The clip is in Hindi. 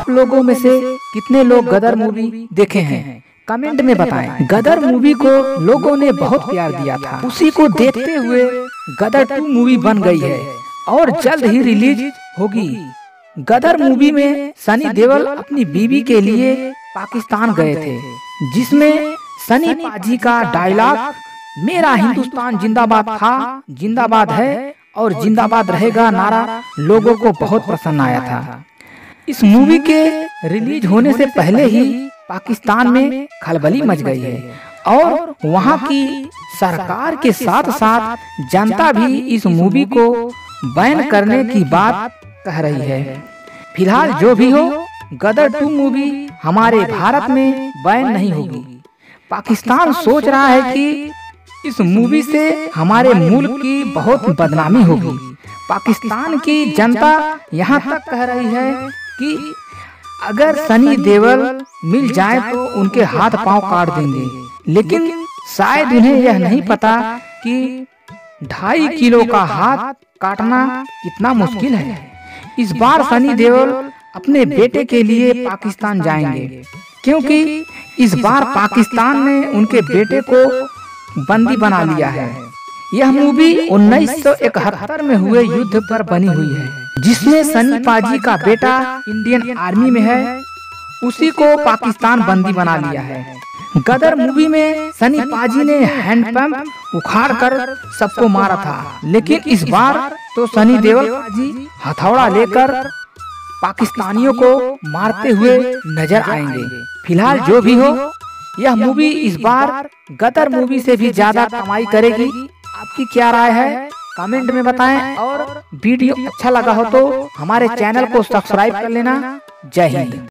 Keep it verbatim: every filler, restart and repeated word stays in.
लोगों में से कितने लोग गदर मूवी देखे हैं? कमेंट में बताएं। गदर मूवी को लोगों ने बहुत प्यार दिया था। उसी को देखते हुए गदर टू मूवी बन गई है और जल्द ही रिलीज होगी। गदर मूवी में सनी देओल अपनी बीवी के लिए पाकिस्तान गए थे, जिसमें सनी पाजी का डायलॉग मेरा हिंदुस्तान जिंदाबाद था, जिंदाबाद है और जिंदाबाद रहेगा नारा लोगों को बहुत पसंद आया था। इस मूवी के रिलीज होने से पहले ही पाकिस्तान में खलबली मच गई है और वहां की सरकार के साथ साथ जनता भी इस मूवी को बैन करने की बात कह रही है। फिलहाल जो भी हो, गदर टू मूवी हमारे भारत में बैन नहीं होगी। पाकिस्तान सोच रहा है कि इस मूवी से हमारे मुल्क की बहुत बदनामी होगी। पाकिस्तान की जनता यहाँ तक कह रही है कि अगर सनी देओल मिल जाए तो उनके हाथ पांव काट देंगे, लेकिन शायद उन्हें यह नहीं पता कि ढाई किलो का हाथ काटना कितना मुश्किल है। इस बार सनी देओल अपने बेटे के लिए पाकिस्तान जाएंगे, क्योंकि इस बार पाकिस्तान ने उनके बेटे को बंदी बना लिया है। यह मूवी उन्नीस सौ इकहत्तर में हुए युद्ध पर बनी हुई है, जिसमें सनी पाजी का बेटा इंडियन आर्मी में है, उसी को पाकिस्तान बंदी बना लिया है। गदर मूवी में सनी पाजी ने हैंडपंप उखाड़ कर सबको मारा था, लेकिन इस बार तो सनी देओल पाजी हथौड़ा लेकर पाकिस्तानियों को मारते हुए नजर आएंगे। फिलहाल जो भी हो, यह मूवी इस बार गदर मूवी से भी ज्यादा कमाई करेगी। आपकी क्या राय है? कमेंट में बताएं और वीडियो अच्छा लगा हो तो हमारे चैनल को सब्सक्राइब कर लेना। जय हिंद।